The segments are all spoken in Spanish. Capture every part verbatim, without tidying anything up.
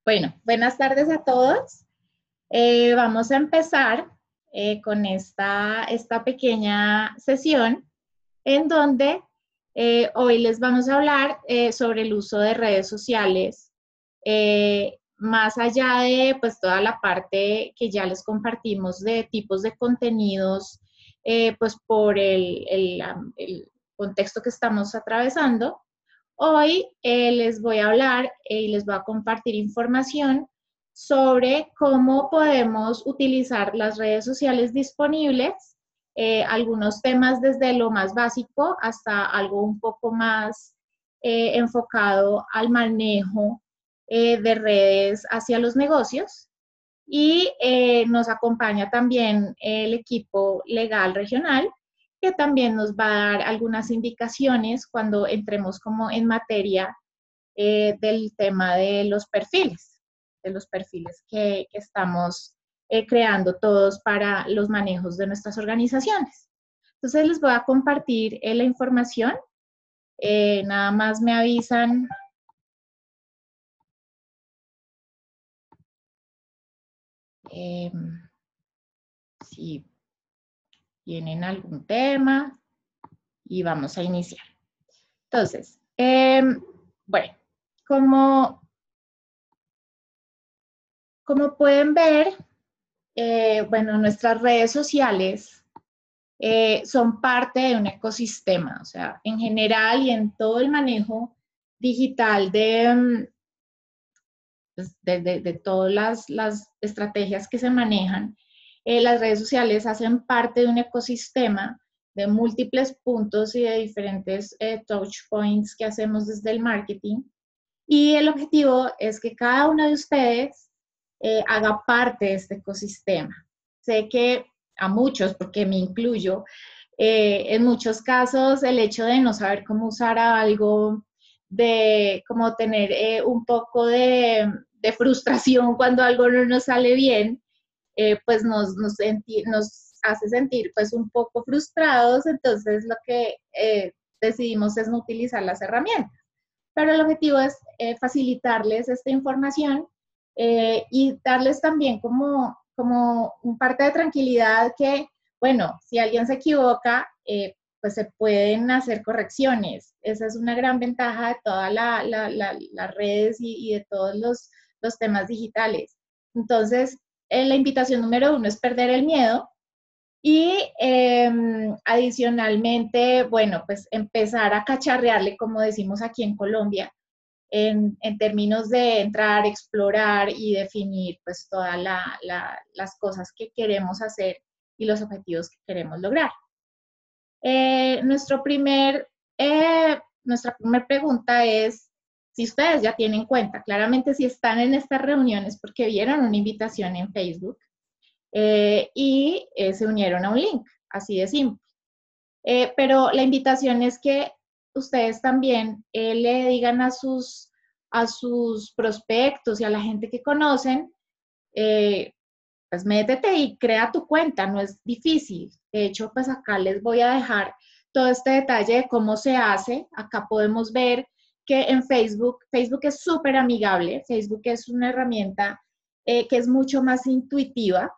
Bueno, buenas tardes a todos. Eh, vamos a empezar eh, con esta, esta pequeña sesión en donde eh, hoy les vamos a hablar eh, sobre el uso de redes sociales, eh, más allá de pues toda la parte que ya les compartimos de tipos de contenidos, eh, pues por el, el, el contexto que estamos atravesando. Hoy eh, les voy a hablar eh, y les voy a compartir información sobre cómo podemos utilizar las redes sociales disponibles, eh, algunos temas desde lo más básico hasta algo un poco más eh, enfocado al manejo eh, de redes hacia los negocios. Y eh, nos acompaña también el equipo legal regional, que también nos va a dar algunas indicaciones cuando entremos como en materia eh, del tema de los perfiles, de los perfiles que, que estamos eh, creando todos para los manejos de nuestras organizaciones. Entonces les voy a compartir eh, la información. Eh, nada más me avisan eh, si tienen algún tema y vamos a iniciar. Entonces, eh, bueno, como, como pueden ver, eh, bueno, nuestras redes sociales eh, son parte de un ecosistema, o sea, en general y en todo el manejo digital de, pues, de, de, de todas las, las, estrategias que se manejan, eh, las redes sociales hacen parte de un ecosistema de múltiples puntos y de diferentes eh, touch points que hacemos desde el marketing. Y el objetivo es que cada uno de ustedes eh, haga parte de este ecosistema. Sé que a muchos, porque me incluyo, eh, en muchos casos el hecho de no saber cómo usar algo, de como tener eh, un poco de, de, frustración cuando algo no nos sale bien, eh, pues nos, nos, nos, hace sentir pues un poco frustrados, entonces lo que eh, decidimos es no utilizar las herramientas. Pero el objetivo es eh, facilitarles esta información eh, y darles también como, como un parte de tranquilidad que, bueno, si alguien se equivoca, eh, pues se pueden hacer correcciones. Esa es una gran ventaja de todas la, la, la, las redes y, y, de todos los, los temas digitales. Entonces, eh, la invitación número uno es perder el miedo. Y eh, adicionalmente, bueno, pues empezar a cacharrearle, como decimos aquí en Colombia, en, en términos de entrar, explorar y definir pues todas la, la, las cosas que queremos hacer y los objetivos que queremos lograr. Eh, nuestro primer, eh, nuestra primera pregunta es si ustedes ya tienen cuenta. Claramente si están en estas reuniones porque vieron una invitación en Facebook, eh, y eh, se unieron a un link, así de simple. Eh, pero la invitación es que ustedes también eh, le digan a sus, a sus prospectos y a la gente que conocen, eh, pues métete y crea tu cuenta, no es difícil. De hecho, pues acá les voy a dejar todo este detalle de cómo se hace. Acá podemos ver que en Facebook, Facebook es súper amigable, Facebook es una herramienta eh, que es mucho más intuitiva.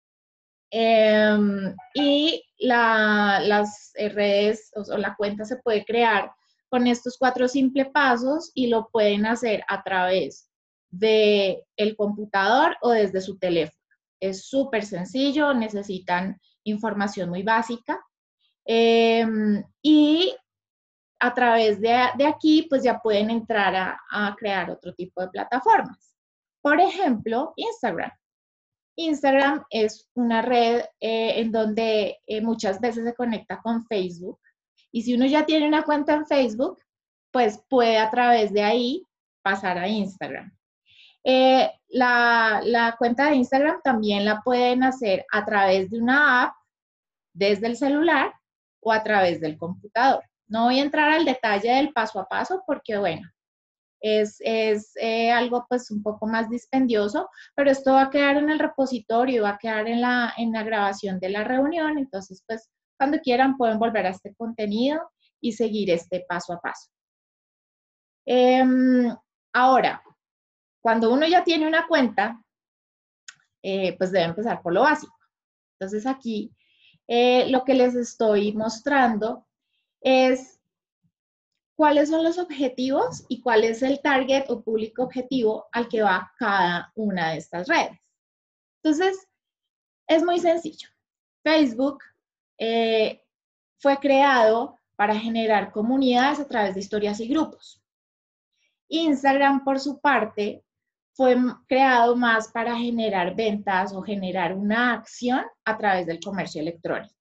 Eh, y la, las redes o, o la cuenta se puede crear con estos cuatro simples pasos y lo pueden hacer a través del computador o desde su teléfono. Es súper sencillo, necesitan información muy básica. Eh, y a través de, de, aquí, pues ya pueden entrar a, a crear otro tipo de plataformas. Por ejemplo, Instagram. Instagram es una red eh, en donde eh, muchas veces se conecta con Facebook. Y si uno ya tiene una cuenta en Facebook, pues puede a través de ahí pasar a Instagram. Eh, la, la cuenta de Instagram también la pueden hacer a través de una app, desde el celular o a través del computador. No voy a entrar al detalle del paso a paso porque, bueno, es, es eh, algo pues un poco más dispendioso, pero esto va a quedar en el repositorio, va a quedar en la, en la grabación de la reunión, entonces pues cuando quieran pueden volver a este contenido y seguir este paso a paso. Eh, ahora, cuando uno ya tiene una cuenta, eh, pues debe empezar por lo básico. Entonces aquí eh, lo que les estoy mostrando es cuáles son los objetivos y cuál es el target o público objetivo al que va cada una de estas redes. Entonces, es muy sencillo. Facebook eh, fue creado para generar comunidades a través de historias y grupos. Instagram, por su parte, fue creado más para generar ventas o generar una acción a través del comercio electrónico.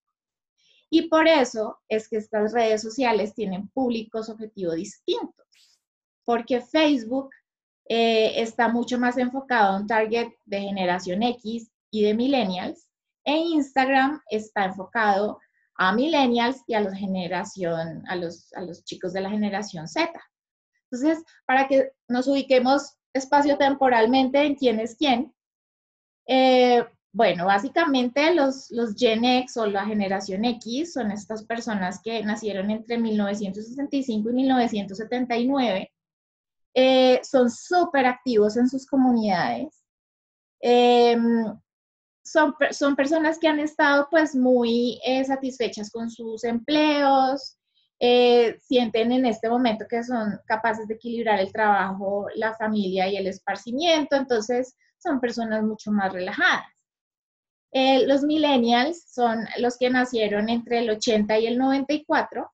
Y por eso es que estas redes sociales tienen públicos objetivos distintos, porque Facebook eh, está mucho más enfocado a un target de generación X y de millennials, e Instagram está enfocado a millennials y a, los generación, a, los, a los chicos de la generación Z. Entonces, para que nos ubiquemos espacio-temporalmente en quién es quién, eh, bueno, básicamente los, los Gen X o la generación X son estas personas que nacieron entre mil novecientos sesenta y cinco y mil novecientos setenta y nueve. Eh, son súper activos en sus comunidades. Eh, son, son personas que han estado pues muy eh, satisfechas con sus empleos, eh, sienten en este momento que son capaces de equilibrar el trabajo, la familia y el esparcimiento, entonces son personas mucho más relajadas. Eh, los millennials son los que nacieron entre el ochenta y el noventa y cuatro,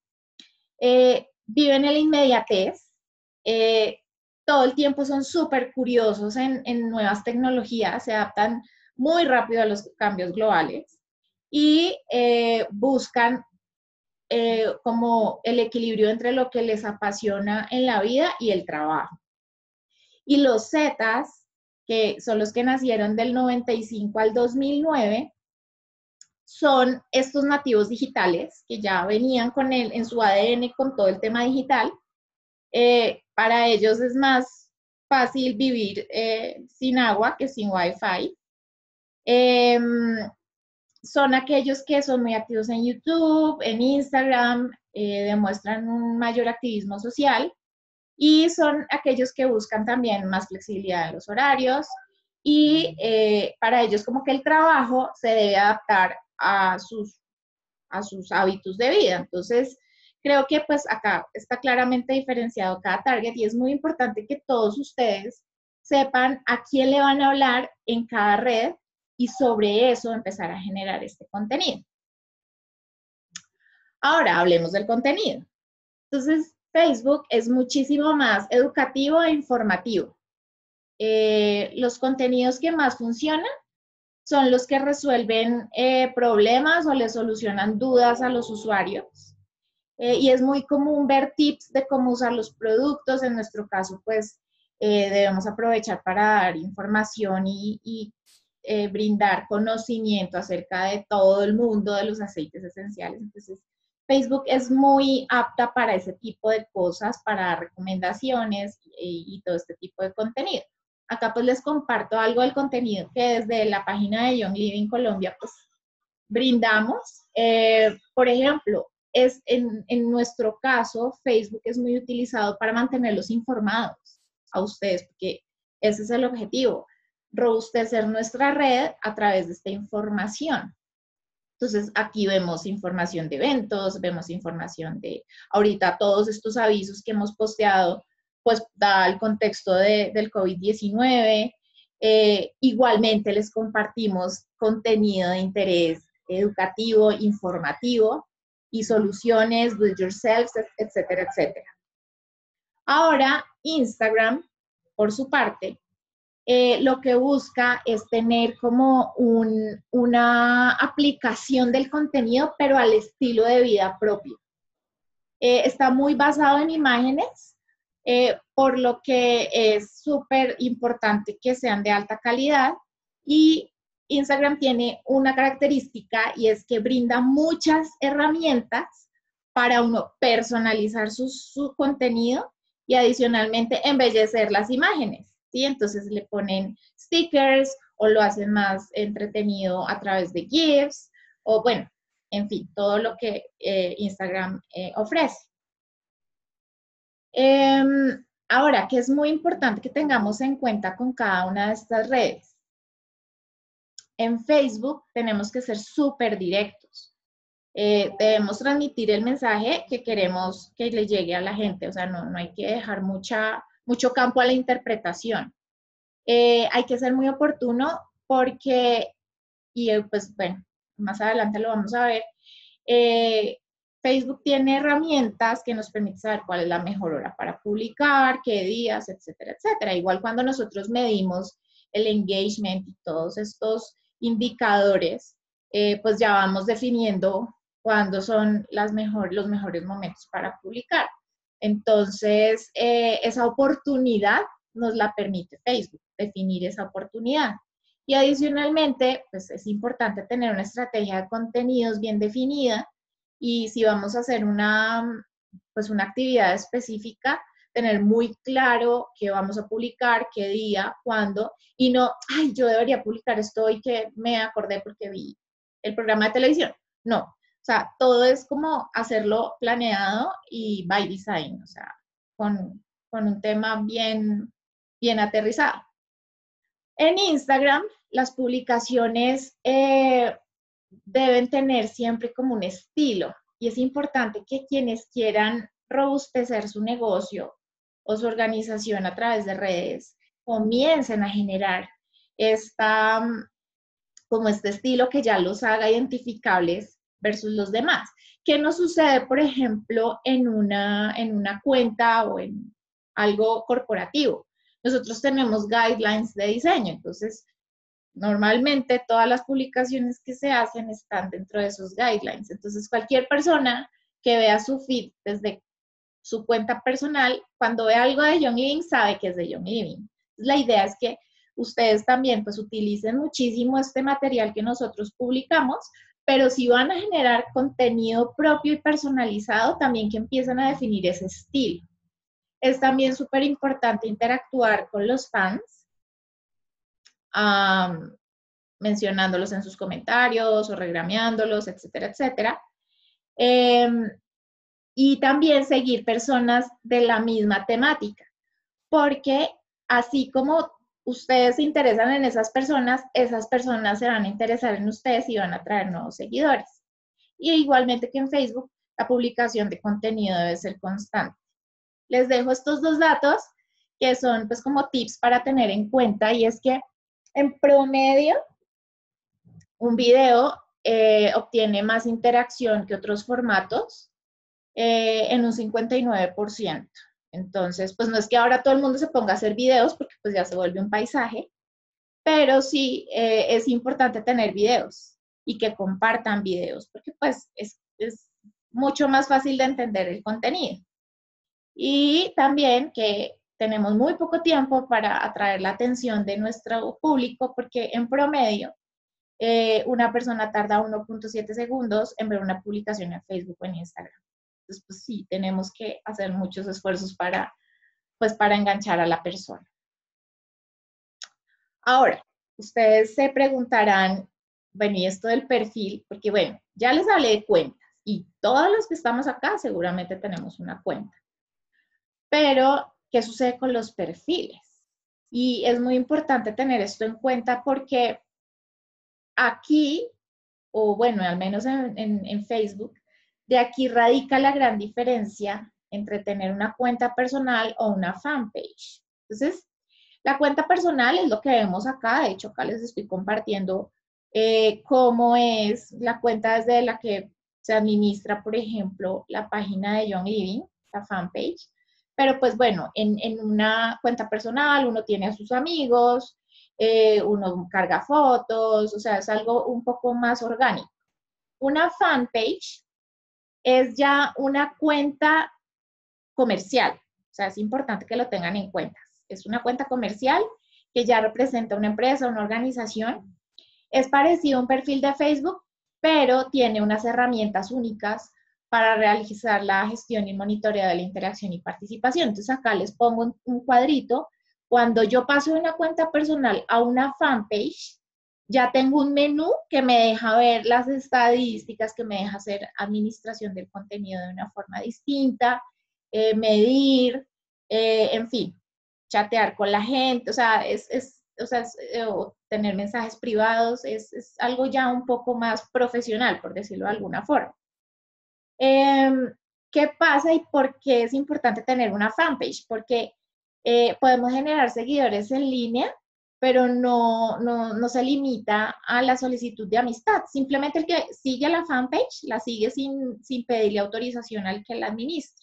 eh, viven en la inmediatez, eh, todo el tiempo son súper curiosos en, en nuevas tecnologías, se adaptan muy rápido a los cambios globales y eh, buscan eh, como el equilibrio entre lo que les apasiona en la vida y el trabajo. Y los Zetas, que son los que nacieron del noventa y cinco al dos mil nueve, son estos nativos digitales que ya venían con el, en su A D N con todo el tema digital. Eh, para ellos es más fácil vivir eh, sin agua que sin Wi-Fi. Eh, son aquellos que son muy activos en YouTube, en Instagram, eh, demuestran un mayor activismo social y son aquellos que buscan también más flexibilidad en los horarios y eh, para ellos como que el trabajo se debe adaptar a sus, a sus hábitos de vida. Entonces, creo que pues acá está claramente diferenciado cada target y es muy importante que todos ustedes sepan a quién le van a hablar en cada red y sobre eso empezar a generar este contenido. Ahora hablemos del contenido. Entonces, Facebook es muchísimo más educativo e informativo. Eh, los contenidos que más funcionan son los que resuelven eh, problemas o le solucionan dudas a los usuarios. Eh, y es muy común ver tips de cómo usar los productos. En nuestro caso, pues, eh, debemos aprovechar para dar información y, y eh, brindar conocimiento acerca de todo el mundo de los aceites esenciales. Entonces, Facebook es muy apta para ese tipo de cosas, para recomendaciones y, y todo este tipo de contenido. Acá pues les comparto algo del contenido que desde la página de Young Living Colombia pues brindamos. Eh, por ejemplo, es en, en nuestro caso, Facebook es muy utilizado para mantenerlos informados a ustedes, porque ese es el objetivo, robustecer nuestra red a través de esta información. Entonces, aquí vemos información de eventos, vemos información de, ahorita todos estos avisos que hemos posteado, pues da el contexto de, del COVID diecinueve. Eh, igualmente les compartimos contenido de interés educativo, informativo y soluciones, do it yourself, etcétera, etcétera. Ahora, Instagram, por su parte, eh, lo que busca es tener como un, una aplicación del contenido, pero al estilo de vida propio. Eh, está muy basado en imágenes, eh, por lo que es súper importante que sean de alta calidad y Instagram tiene una característica y es que brinda muchas herramientas para uno personalizar su, su contenido y adicionalmente embellecer las imágenes, ¿sí? Entonces le ponen stickers o lo hacen más entretenido a través de GIFs o bueno, en fin, todo lo que eh, Instagram eh, ofrece. Eh, Ahora, ¿qué es muy importante que tengamos en cuenta con cada una de estas redes? En Facebook tenemos que ser súper directos. Eh, debemos transmitir el mensaje que queremos que le llegue a la gente, o sea, no, no hay que dejar mucha, mucho campo a la interpretación. Eh, hay que ser muy oportuno porque, y eh, pues bueno, más adelante lo vamos a ver, eh, Facebook tiene herramientas que nos permiten saber cuál es la mejor hora para publicar, qué días, etcétera, etcétera. Igual cuando nosotros medimos el engagement y todos estos indicadores, eh, pues ya vamos definiendo cuándo son las mejor, los mejores momentos para publicar. Entonces, eh, esa oportunidad nos la permite Facebook, definir esa oportunidad. Y adicionalmente, pues es importante tener una estrategia de contenidos bien definida y si vamos a hacer una, pues una actividad específica, tener muy claro qué vamos a publicar, qué día, cuándo, y no, ay, yo debería publicar esto hoy que me acordé porque vi el programa de televisión. No, o sea, todo es como hacerlo planeado y by design, o sea, con, con un tema bien, bien aterrizado. En Instagram, las publicaciones eh, deben tener siempre como un estilo y es importante que quienes quieran robustecer su negocio o su organización a través de redes comiencen a generar esta, como este estilo que ya los haga identificables versus los demás. ¿Qué nos sucede, por ejemplo, en una, en una cuenta o en algo corporativo? Nosotros tenemos guidelines de diseño, entonces normalmente todas las publicaciones que se hacen están dentro de esos guidelines. Entonces cualquier persona que vea su feed desde su cuenta personal, cuando ve algo de Young Living, sabe que es de Young Living. La idea es que ustedes también pues utilicen muchísimo este material que nosotros publicamos, pero si van a generar contenido propio y personalizado, también que empiecen a definir ese estilo. Es también súper importante interactuar con los fans, um, mencionándolos en sus comentarios o regrameándolos, etcétera, etcétera. Eh, y también seguir personas de la misma temática, porque así como ustedes se interesan en esas personas, esas personas se van a interesar en ustedes y van a traer nuevos seguidores. Y igualmente que en Facebook, la publicación de contenido debe ser constante. Les dejo estos dos datos que son pues como tips para tener en cuenta y es que en promedio un video eh, obtiene más interacción que otros formatos eh, en un cincuenta y nueve por ciento. Entonces, pues no es que ahora todo el mundo se ponga a hacer videos porque pues ya se vuelve un paisaje, pero sí eh, es importante tener videos y que compartan videos porque pues es, es mucho más fácil de entender el contenido. Y también que tenemos muy poco tiempo para atraer la atención de nuestro público porque en promedio eh, una persona tarda uno punto siete segundos en ver una publicación en Facebook o en Instagram. Entonces, pues sí, tenemos que hacer muchos esfuerzos para, pues, para enganchar a la persona. Ahora, ustedes se preguntarán, bueno, y esto del perfil, porque bueno, ya les hablé de cuentas y todos los que estamos acá seguramente tenemos una cuenta. Pero, ¿qué sucede con los perfiles? Y es muy importante tener esto en cuenta porque aquí, o bueno, al menos en, en, en Facebook, de aquí radica la gran diferencia entre tener una cuenta personal o una fanpage. Entonces, la cuenta personal es lo que vemos acá. De hecho, acá les estoy compartiendo eh, cómo es la cuenta desde la que se administra, por ejemplo, la página de Young Living, la fanpage. Pero pues bueno, en, en una cuenta personal uno tiene a sus amigos, eh, uno carga fotos, o sea, es algo un poco más orgánico. Una fanpage es ya una cuenta comercial, o sea, es importante que lo tengan en cuenta. Es una cuenta comercial que ya representa una empresa, una organización. Es parecido a un perfil de Facebook, pero tiene unas herramientas únicas para realizar la gestión y monitoreo de la interacción y participación. Entonces acá les pongo un, un cuadrito. Cuando yo paso de una cuenta personal a una fanpage, ya tengo un menú que me deja ver las estadísticas, que me deja hacer administración del contenido de una forma distinta, eh, medir, eh, en fin, chatear con la gente, o sea, es, es, o sea, es, eh, o tener mensajes privados, es, es algo ya un poco más profesional, por decirlo de alguna forma. Eh, ¿Qué pasa y por qué es importante tener una fanpage? Porque eh, podemos generar seguidores en línea, pero no, no, no se limita a la solicitud de amistad. Simplemente el que sigue la fanpage la sigue sin, sin pedirle autorización al que la administra.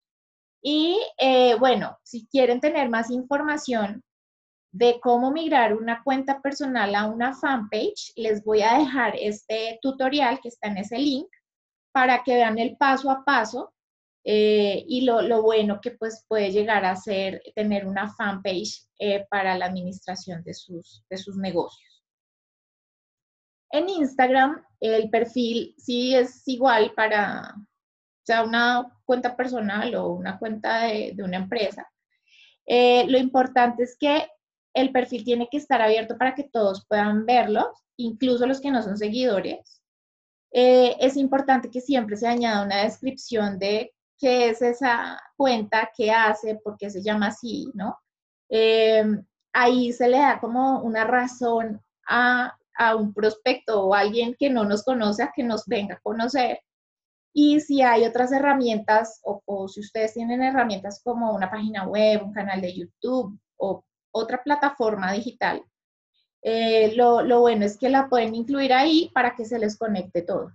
Y eh, bueno, si quieren tener más información de cómo migrar una cuenta personal a una fanpage, les voy a dejar este tutorial que está en ese link para que vean el paso a paso eh, y lo, lo, bueno que pues puede llegar a ser tener una fanpage eh, para la administración de sus, de sus negocios. En Instagram, el perfil sí es igual para, o sea, una cuenta personal o una cuenta de, de una empresa. Eh, lo importante es que el perfil tiene que estar abierto para que todos puedan verlo, incluso los que no son seguidores. Eh, es importante que siempre se añada una descripción de qué es esa cuenta, qué hace, por qué se llama así, ¿no? Eh, ahí se le da como una razón a, a un prospecto o a alguien que no nos conoce a que nos venga a conocer. Y si hay otras herramientas o, o si ustedes tienen herramientas como una página web, un canal de YouTube o otra plataforma digital, eh, lo, lo bueno es que la pueden incluir ahí para que se les conecte todo.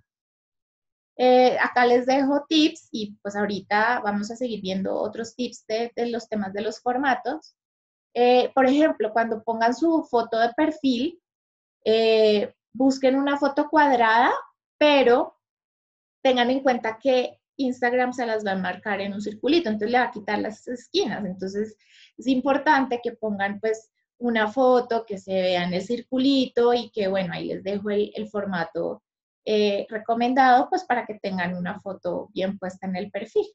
Eh, acá les dejo tips y pues ahorita vamos a seguir viendo otros tips de, de los temas de los formatos. Eh, por ejemplo, cuando pongan su foto de perfil, eh, busquen una foto cuadrada, pero tengan en cuenta que Instagram se las va a marcar en un circulito, entonces le va a quitar las esquinas. Entonces es importante que pongan pues una foto que se vea en el circulito y que bueno, ahí les dejo el, el formato eh, recomendado pues para que tengan una foto bien puesta en el perfil.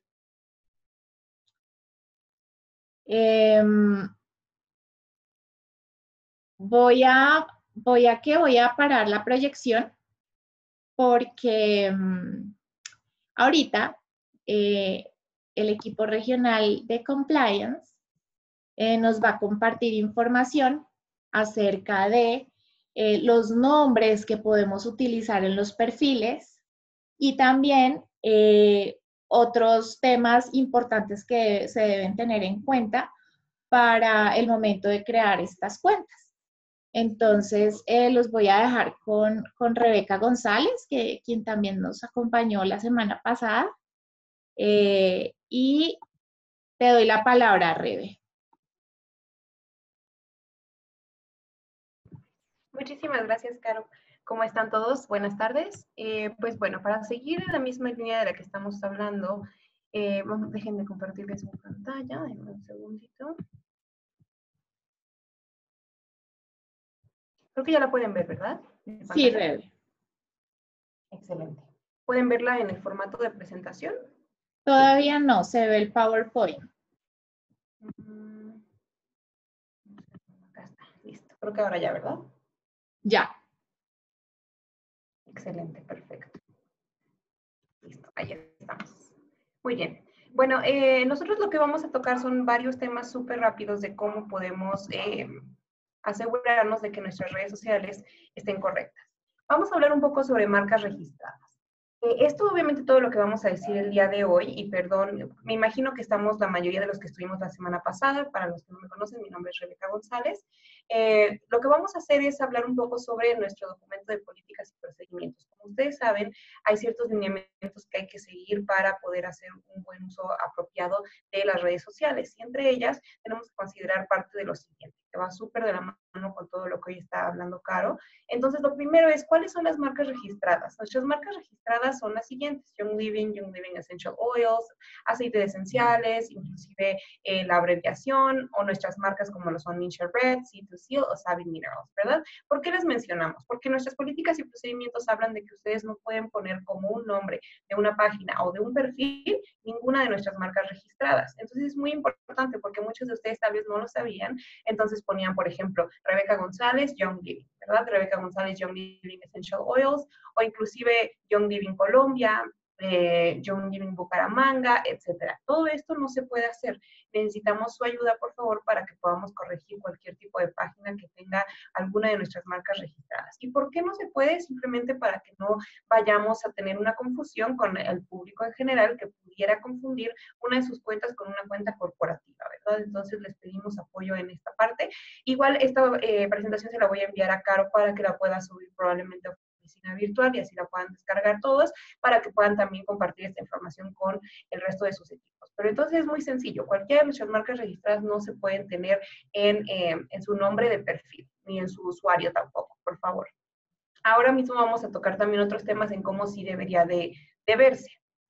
Eh, voy a, voy a que voy a parar la proyección porque um, ahorita eh, el equipo regional de compliance eh, nos va a compartir información acerca de eh, los nombres que podemos utilizar en los perfiles y también eh, otros temas importantes que se deben tener en cuenta para el momento de crear estas cuentas. Entonces, eh, los voy a dejar con, con Rebeca González, que, quien también nos acompañó la semana pasada. Eh, y te doy la palabra, Rebe. Muchísimas gracias, Caro. ¿Cómo están todos? Buenas tardes. Eh, pues bueno, para seguir en la misma línea de la que estamos hablando, eh, vamos, déjenme compartirles mi pantalla, denme un segundito. Creo que ya la pueden ver, ¿verdad? Sí, Rebe. Excelente. ¿Pueden verla en el formato de presentación? Todavía no, se ve el PowerPoint. Mm, acá está, listo. Creo que ahora ya, ¿verdad? Ya. Excelente, perfecto. Listo, ahí estamos. Muy bien. Bueno, eh, nosotros lo que vamos a tocar son varios temas súper rápidos de cómo podemos eh, asegurarnos de que nuestras redes sociales estén correctas. Vamos a hablar un poco sobre marcas registradas. Eh, esto obviamente todo lo que vamos a decir el día de hoy, y perdón, me imagino que estamos la mayoría de los que estuvimos la semana pasada, para los que no me conocen, mi nombre es Rebeca González. Eh, lo que vamos a hacer es hablar un poco sobre nuestro documento de políticas y procedimientos. Como ustedes saben, hay ciertos lineamientos que hay que seguir para poder hacer un buen uso apropiado de las redes sociales, y entre ellas tenemos que considerar parte de lo siguiente, que va súper de la mano con todo lo que hoy está hablando Caro. Entonces, lo primero es, ¿cuáles son las marcas registradas? Nuestras marcas registradas son las siguientes: Young Living, Young Living Essential Oils, aceites esenciales, inclusive eh, la abreviación, o nuestras marcas como lo son Minchere Red, C dos Seal o Savvy Minerals, ¿verdad? ¿Por qué les mencionamos? Porque nuestras políticas y procedimientos hablan de que ustedes no pueden poner como un nombre de una página o de un perfil ninguna de nuestras marcas registradas. Entonces es muy importante porque muchos de ustedes tal vez no lo sabían, entonces ponían, por ejemplo, Rebeca González, Young Living, ¿verdad? Rebeca González, Young Living Essential Oils, o inclusive Young Living Colombia, eh, Young Living Bucaramanga, etcétera. Todo esto no se puede hacer. Necesitamos su ayuda, por favor, para que podamos corregir cualquier tipo de página que tenga alguna de nuestras marcas registradas. ¿Y por qué no se puede? Simplemente para que no vayamos a tener una confusión con el público en general que pudiera confundir una de sus cuentas con una cuenta corporativa, ¿verdad? Entonces les pedimos apoyo en esta parte. Igual esta eh, presentación se la voy a enviar a Caro para que la pueda subir probablemente a oficina virtual y así la puedan descargar todos para que puedan también compartir esta información con el resto de sus equipos. Pero entonces es muy sencillo. Cualquiera de nuestras marcas registradas no se pueden tener en, eh, en su nombre de perfil, ni en su usuario tampoco, por favor. Ahora mismo vamos a tocar también otros temas en cómo sí debería de, de verse.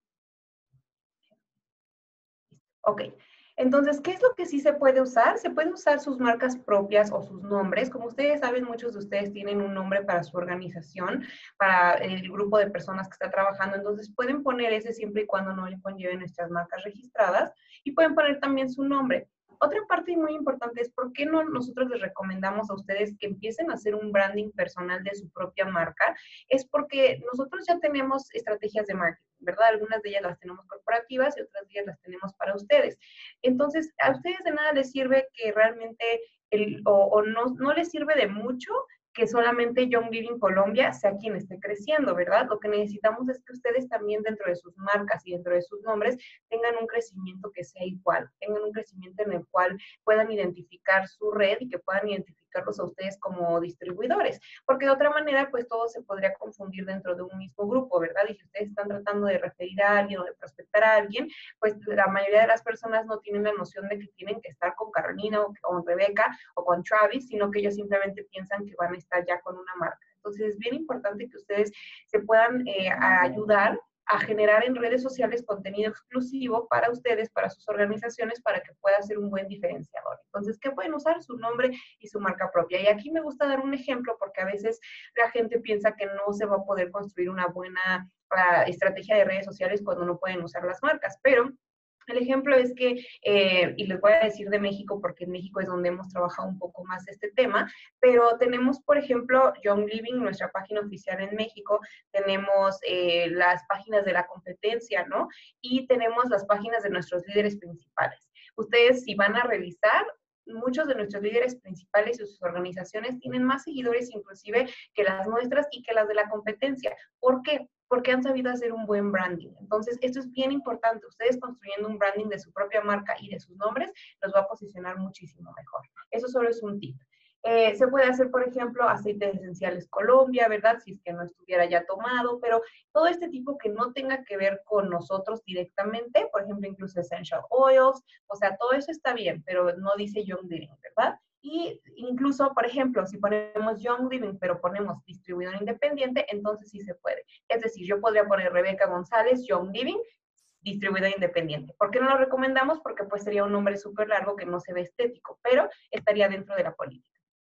Ok. Entonces, ¿qué es lo que sí se puede usar? Se puede usar sus marcas propias o sus nombres. Como ustedes saben, muchos de ustedes tienen un nombre para su organización, para el grupo de personas que está trabajando. Entonces, pueden poner ese siempre y cuando no le conlleven nuestras marcas registradas. Y pueden poner también su nombre. Otra parte muy importante es por qué no nosotros les recomendamos a ustedes que empiecen a hacer un branding personal de su propia marca. Es porque nosotros ya tenemos estrategias de marketing, ¿verdad? Algunas de ellas las tenemos corporativas y otras de ellas las tenemos para ustedes. Entonces, a ustedes de nada les sirve que realmente, el, o, o no, no les sirve de mucho que solamente Young Living Colombia sea quien esté creciendo, ¿verdad? Lo que necesitamos es que ustedes también dentro de sus marcas y dentro de sus nombres tengan un crecimiento que sea igual, tengan un crecimiento en el cual puedan identificar su red y que puedan identificarlos a ustedes como distribuidores, porque de otra manera, pues todo se podría confundir dentro de un mismo grupo, ¿verdad? Y si ustedes están tratando de referir a alguien o de prospectar a alguien, pues la mayoría de las personas no tienen la noción de que tienen que estar con Carolina o con Rebeca o con Travis, sino que ellos simplemente piensan que van a estar ya con una marca. Entonces es bien importante que ustedes se puedan eh, ayudar a generar en redes sociales contenido exclusivo para ustedes, para sus organizaciones, para que pueda ser un buen diferenciador. Entonces, ¿qué pueden usar? Su nombre y su marca propia. Y aquí me gusta dar un ejemplo porque a veces la gente piensa que no se va a poder construir una buena uh, estrategia de redes sociales cuando no pueden usar las marcas, pero el ejemplo es que, eh, y les voy a decir de México porque en México es donde hemos trabajado un poco más este tema, pero tenemos, por ejemplo, Young Living, nuestra página oficial en México, tenemos eh, las páginas de la competencia, ¿no? Y tenemos las páginas de nuestros líderes principales. Ustedes, si van a revisar, muchos de nuestros líderes principales y sus organizaciones tienen más seguidores inclusive que las nuestras y que las de la competencia. ¿Por qué? Porque han sabido hacer un buen branding. Entonces, esto es bien importante. Ustedes construyendo un branding de su propia marca y de sus nombres, los va a posicionar muchísimo mejor. Eso solo es un tip. Eh, se puede hacer, por ejemplo, aceites esenciales Colombia, ¿verdad? Si es que no estuviera ya tomado, pero todo este tipo que no tenga que ver con nosotros directamente, por ejemplo, incluso essential oils, o sea, todo eso está bien, pero no dice Young Living, ¿verdad? Y incluso, por ejemplo, si ponemos Young Living, pero ponemos distribuidor independiente, entonces sí se puede. Es decir, yo podría poner Rebeca González, Young Living, distribuidor independiente. ¿Por qué no lo recomendamos? Porque pues sería un nombre súper largo que no se ve estético, pero estaría dentro de la política.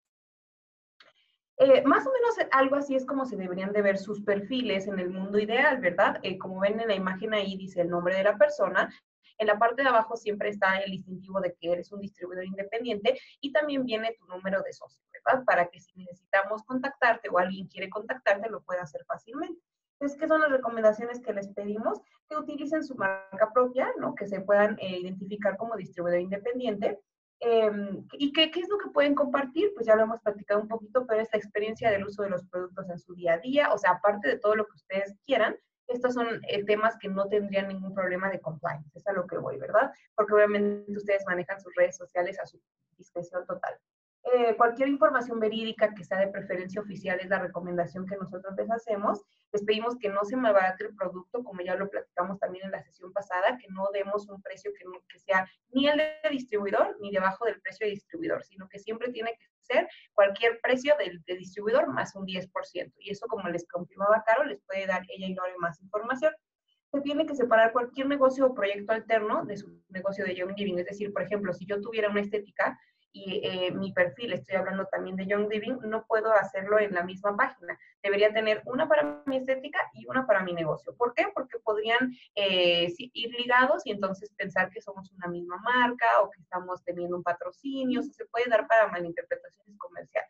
Eh, más o menos algo así es como se deberían de ver sus perfiles en el mundo ideal, ¿verdad? Eh, como ven en la imagen ahí dice el nombre de la persona. En la parte de abajo siempre está el distintivo de que eres un distribuidor independiente y también viene tu número de socio, ¿verdad? Para que si necesitamos contactarte o alguien quiere contactarte, lo pueda hacer fácilmente. Entonces, ¿qué son las recomendaciones que les pedimos? Que utilicen su marca propia, ¿no? Que se puedan eh, identificar como distribuidor independiente. Eh, ¿Y qué, qué es lo que pueden compartir? Pues ya lo hemos platicado un poquito, pero es la experiencia del uso de los productos en su día a día, o sea, aparte de todo lo que ustedes quieran, estos son eh, temas que no tendrían ningún problema de compliance, es a lo que voy, ¿verdad? Porque obviamente ustedes manejan sus redes sociales a su discreción total. Eh, cualquier información verídica que sea de preferencia oficial es la recomendación que nosotros les hacemos. Les pedimos que no se malbarate el producto, como ya lo platicamos también en la sesión pasada, que no demos un precio que, no, que sea ni el de distribuidor ni debajo del precio de distribuidor, sino que siempre tiene que ser cualquier precio del de distribuidor más un diez por ciento. Y eso, como les confirmaba Caro, les puede dar ella y Lore más información. Se tiene que separar cualquier negocio o proyecto alterno de su negocio de Young Living. Es decir, por ejemplo, si yo tuviera una estética y eh, mi perfil, estoy hablando también de Young Living, no puedo hacerlo en la misma página. Debería tener una para mi estética y una para mi negocio. ¿Por qué? Porque podrían eh, ir ligados y entonces pensar que somos una misma marca o que estamos teniendo un patrocinio. O sea, se puede dar para malinterpretaciones comerciales.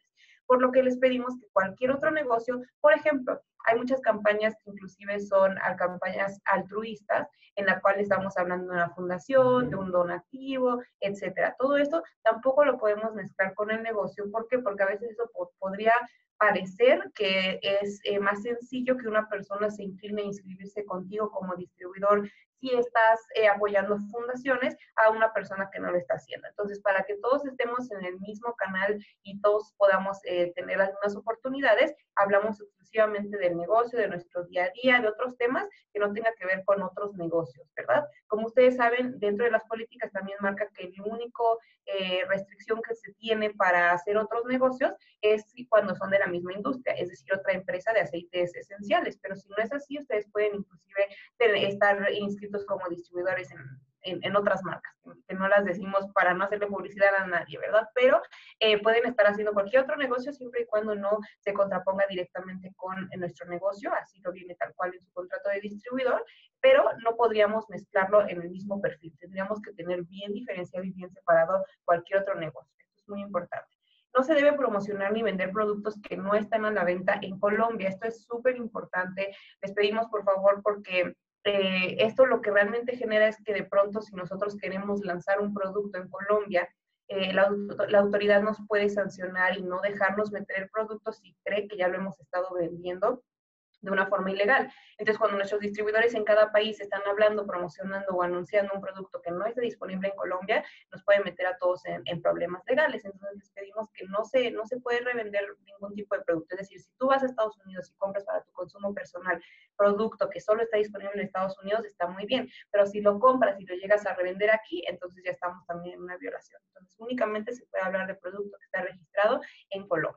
por lo que les pedimos que cualquier otro negocio, por ejemplo, hay muchas campañas que inclusive son campañas altruistas, en la cual estamos hablando de una fundación, de un donativo, etcétera. Todo esto tampoco lo podemos mezclar con el negocio. ¿Por qué? Porque a veces eso po podría parecer que es eh, más sencillo que una persona se incline a inscribirse contigo como distribuidor si estás eh, apoyando fundaciones a una persona que no lo está haciendo. Entonces, para que todos estemos en el mismo canal y todos podamos eh, tener las mismas oportunidades, hablamos exclusivamente del negocio, de nuestro día a día, de otros temas que no tengan que ver con otros negocios, ¿verdad? Como ustedes saben, dentro de las políticas también marca que la única eh, restricción que se tiene para hacer otros negocios es cuando son de la misma industria, es decir, otra empresa de aceites esenciales, pero si no es así, ustedes pueden inclusive estar inscritos como distribuidores en, en, en otras marcas, que no las decimos para no hacerle publicidad a nadie, ¿verdad? Pero eh, pueden estar haciendo cualquier otro negocio siempre y cuando no se contraponga directamente con nuestro negocio, así lo viene tal cual en su contrato de distribuidor, pero no podríamos mezclarlo en el mismo perfil, tendríamos que tener bien diferenciado y bien separado cualquier otro negocio, esto es muy importante. No se debe promocionar ni vender productos que no están a la venta en Colombia. Esto es súper importante. Les pedimos, por favor, porque eh, esto lo que realmente genera es que de pronto, si nosotros queremos lanzar un producto en Colombia, eh, la, la autoridad nos puede sancionar y no dejarnos meter el producto si cree que ya lo hemos estado vendiendo de una forma ilegal. Entonces, cuando nuestros distribuidores en cada país están hablando, promocionando o anunciando un producto que no está disponible en Colombia, nos pueden meter a todos en, en problemas legales. Entonces, les pedimos que no se, no se puede revender ningún tipo de producto. Es decir, si tú vas a Estados Unidos y compras para tu consumo personal producto que solo está disponible en Estados Unidos, está muy bien. Pero si lo compras y lo llegas a revender aquí, entonces ya estamos también en una violación. Entonces, únicamente se puede hablar de producto que está registrado en Colombia.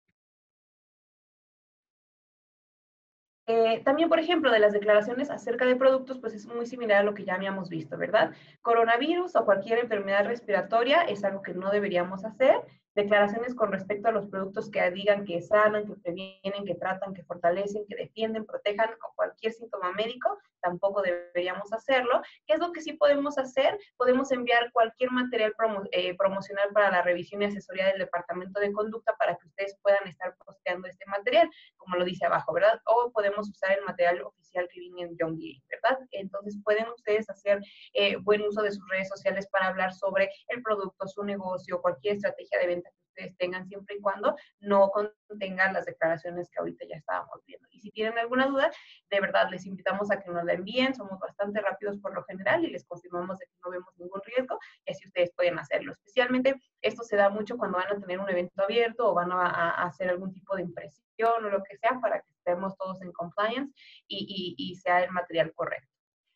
Eh, también, por ejemplo, de las declaraciones acerca de productos, pues es muy similar a lo que ya habíamos visto, ¿verdad? Coronavirus o cualquier enfermedad respiratoria es algo que no deberíamos hacer. Declaraciones con respecto a los productos que digan que sanan, que previenen, que tratan, que fortalecen, que defienden, protejan o cualquier síntoma médico, tampoco deberíamos hacerlo. ¿Qué es lo que sí podemos hacer? Podemos enviar cualquier material promo, eh, promocional para la revisión y asesoría del Departamento de Conducta para que ustedes puedan estar posteando este material, como lo dice abajo, ¿verdad? O podemos usar el material oficial que viene en John Deere, ¿verdad? Entonces pueden ustedes hacer eh, buen uso de sus redes sociales para hablar sobre el producto, su negocio, cualquier estrategia de venta que ustedes tengan, siempre y cuando no contengan las declaraciones que ahorita ya estábamos viendo. Y si tienen alguna duda, de verdad les invitamos a que nos la envíen, somos bastante rápidos por lo general y les confirmamos de que no vemos ningún riesgo y así ustedes pueden hacerlo. Especialmente esto se da mucho cuando van a tener un evento abierto o van a, a hacer algún tipo de impresión o lo que sea para que estemos todos en compliance y, y, y sea el material correcto.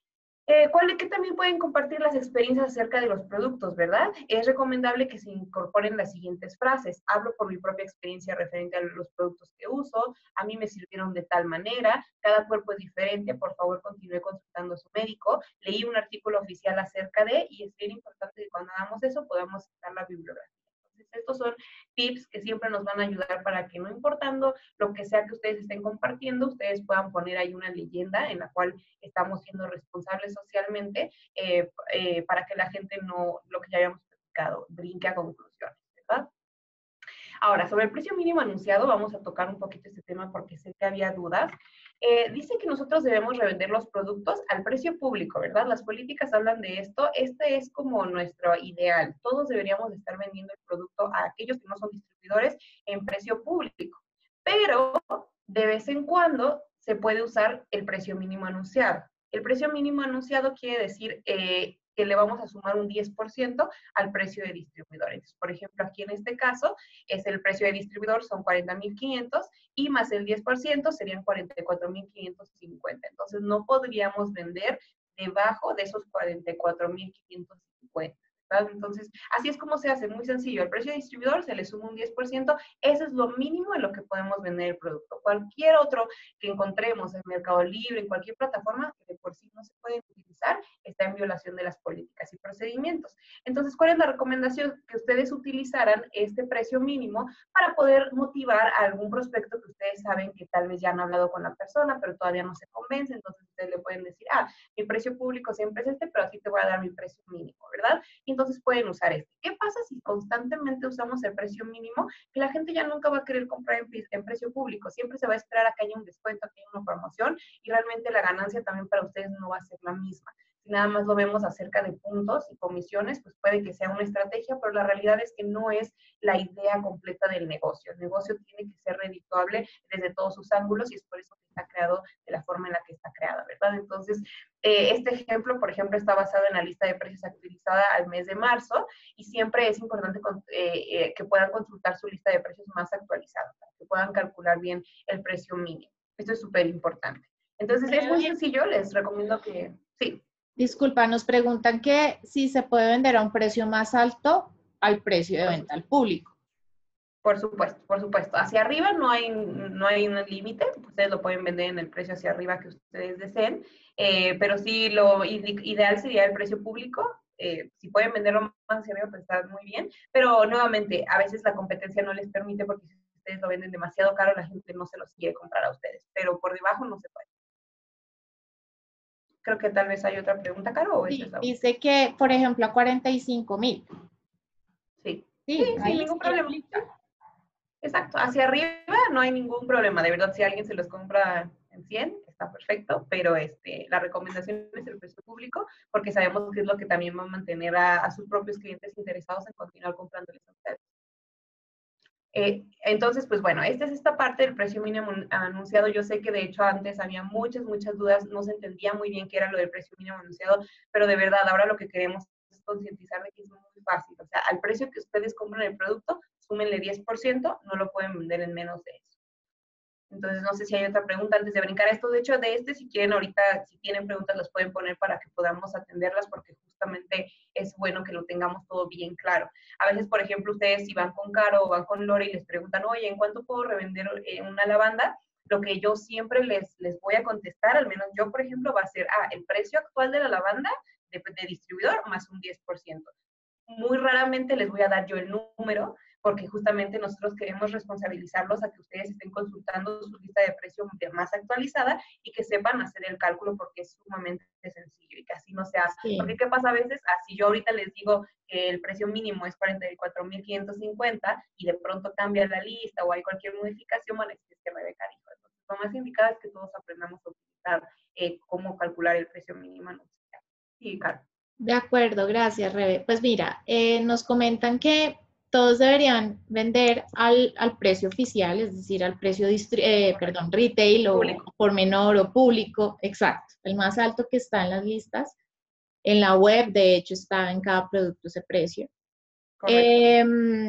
Eh, ¿cuál, ¿Qué también pueden compartir las experiencias acerca de los productos, verdad? Es recomendable que se incorporen las siguientes frases. Hablo por mi propia experiencia referente a los productos que uso, a mí me sirvieron de tal manera, cada cuerpo es diferente, por favor continúe consultando a su médico, leí un artículo oficial acerca de, y es bien importante que cuando hagamos eso podamos citar la bibliografía. Estos son tips que siempre nos van a ayudar para que no importando lo que sea que ustedes estén compartiendo, ustedes puedan poner ahí una leyenda en la cual estamos siendo responsables socialmente eh, eh, para que la gente no, lo que ya habíamos platicado, brinque a conclusiones, ¿verdad? Ahora, sobre el precio mínimo anunciado, vamos a tocar un poquito este tema porque sé que había dudas. Eh, dice que nosotros debemos revender los productos al precio público, ¿verdad? Las políticas hablan de esto. Este es como nuestro ideal. Todos deberíamos estar vendiendo el producto a aquellos que no son distribuidores en precio público. Pero de vez en cuando se puede usar el precio mínimo anunciado. El precio mínimo anunciado quiere decir eh, que le vamos a sumar un diez por ciento al precio de distribuidor. Entonces, por ejemplo, aquí en este caso, es el precio de distribuidor son cuarenta mil quinientos y más el diez por ciento serían cuarenta y cuatro mil quinientos cincuenta. Entonces, no podríamos vender debajo de esos cuarenta y cuatro mil quinientos cincuenta. ¿verdad? Entonces, así es como se hace, muy sencillo. Al precio de distribuidor se le suma un diez por ciento, eso es lo mínimo en lo que podemos vender el producto. Cualquier otro que encontremos en Mercado Libre, en cualquier plataforma, que de por sí no se pueden utilizar utilizar está en violación de las políticas y procedimientos. Entonces, ¿cuál es la recomendación? Que ustedes utilizaran este precio mínimo para poder motivar a algún prospecto que ustedes saben que tal vez ya han hablado con la persona, pero todavía no se convence. Entonces, ustedes le pueden decir, ah, mi precio público siempre es este, pero a ti te voy a dar mi precio mínimo, ¿verdad? Y entonces pueden usar este. ¿Qué pasa si constantemente usamos el precio mínimo? Que la gente ya nunca va a querer comprar en, en precio público. Siempre se va a esperar a que haya un descuento, a que haya una promoción, y realmente la ganancia también para ustedes no va a ser la misma. Si nada más lo vemos acerca de puntos y comisiones, pues puede que sea una estrategia, pero la realidad es que no es la idea completa del negocio. El negocio tiene que ser redituable desde todos sus ángulos y es por eso que está creado de la forma en la que está creada, ¿verdad? Entonces, eh, este ejemplo, por ejemplo, está basado en la lista de precios actualizada al mes de marzo y siempre es importante con, eh, eh, que puedan consultar su lista de precios más actualizada, para que puedan calcular bien el precio mínimo. Esto es súper importante. Entonces, es muy sencillo, les recomiendo que, sí. Disculpa, nos preguntan que si se puede vender a un precio más alto al precio de venta al público. Por supuesto, por supuesto. Hacia arriba no hay, no hay un límite, ustedes lo pueden vender en el precio hacia arriba que ustedes deseen, eh, pero sí lo ideal sería el precio público. Eh, si pueden venderlo más hacia arriba, pues está muy bien, pero nuevamente, a veces la competencia no les permite porque si ustedes lo venden demasiado caro, la gente no se los quiere comprar a ustedes, pero por debajo no se puede. Creo que tal vez hay otra pregunta, Caro, ¿o sí, es esa? Dice que, por ejemplo, a cuarenta y cinco mil. Sí, sí, sí, sin ningún problema. Exacto, hacia arriba no hay ningún problema, de verdad, si alguien se los compra en cien, está perfecto, pero este, la recomendación es el precio público, porque sabemos que es lo que también va a mantener a, a sus propios clientes interesados en continuar comprándoles a ustedes. Eh, entonces, pues bueno, esta es esta parte del precio mínimo anunciado. Yo sé que de hecho antes había muchas, muchas dudas, no se entendía muy bien qué era lo del precio mínimo anunciado, pero de verdad ahora lo que queremos es concientizar de que es muy fácil. O sea, al precio que ustedes compran el producto, súmenle diez por ciento, no lo pueden vender en menos de eso. Entonces, no sé si hay otra pregunta antes de brincar esto. De hecho, de este, si quieren ahorita, si tienen preguntas, las pueden poner para que podamos atenderlas, porque justamente es bueno que lo tengamos todo bien claro. A veces, por ejemplo, ustedes si van con Caro o van con Lore y les preguntan, oye, ¿en cuánto puedo revender una lavanda? Lo que yo siempre les, les voy a contestar, al menos yo, por ejemplo, va a ser, ah, el precio actual de la lavanda de, de distribuidor más un diez por ciento. Muy raramente les voy a dar yo el número, porque justamente nosotros queremos responsabilizarlos a que ustedes estén consultando su lista de precios más actualizada y que sepan hacer el cálculo porque es sumamente sencillo y que así no se hace. Sí. Porque ¿qué pasa a veces? Así yo ahorita les digo que el precio mínimo es cuarenta y cuatro mil quinientos cincuenta y de pronto cambia la lista o hay cualquier modificación, van a decir que Rebeca dijo. Entonces, lo más indicado es que todos aprendamos a utilizar eh, cómo calcular el precio mínimo anunciado. Sí, Carlos. De acuerdo, gracias, Rebe. Pues mira, eh, nos comentan que todos deberían vender al, al precio oficial, es decir, al precio, eh, perdón, retail o público. Por menor o público, exacto, el más alto que está en las listas. En la web, de hecho, está en cada producto ese precio. Eh,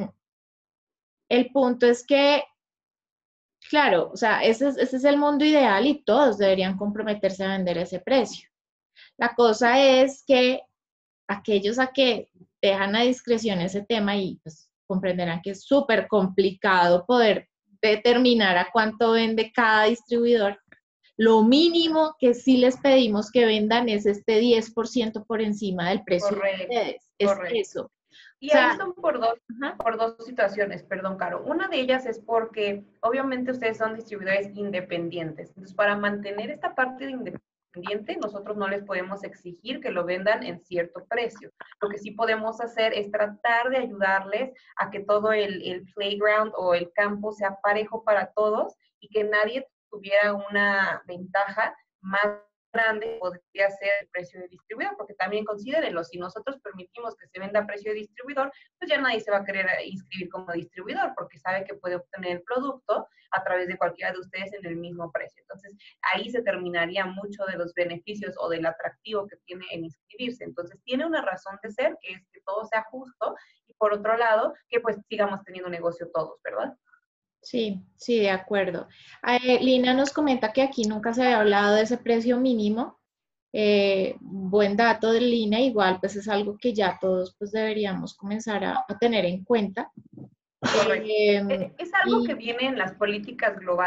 el punto es que, claro, o sea, ese es, ese es el mundo ideal y todos deberían comprometerse a vender ese precio. La cosa es que aquellos a que dejan a discreción ese tema y pues comprenderán que es súper complicado poder determinar a cuánto vende cada distribuidor. Lo mínimo que sí les pedimos que vendan es este diez por ciento por encima del precio correcto, de ustedes. Es correcto. eso. Y o sea, ahí son por dos, por dos situaciones, perdón, Caro. Una de ellas es porque obviamente ustedes son distribuidores independientes. Entonces, para mantener esta parte de independencia, nosotros no les podemos exigir que lo vendan en cierto precio. Lo que sí podemos hacer es tratar de ayudarles a que todo el, el playground o el campo sea parejo para todos y que nadie tuviera una ventaja más grande podría ser el precio de distribuidor, porque también considérenlo, si nosotros permitimos que se venda a precio de distribuidor, pues ya nadie se va a querer inscribir como distribuidor, porque sabe que puede obtener el producto a través de cualquiera de ustedes en el mismo precio. Entonces, ahí se terminaría mucho de los beneficios o del atractivo que tiene en inscribirse. Entonces, tiene una razón de ser, que es que todo sea justo, y por otro lado, que pues sigamos teniendo negocio todos, ¿verdad? Sí, sí, de acuerdo. Eh, Lina nos comenta que aquí nunca se había hablado de ese precio mínimo. Eh, buen dato de Lina, igual pues es algo que ya todos pues deberíamos comenzar a, a tener en cuenta. Correcto. Eh, es algo y, que viene en las políticas globales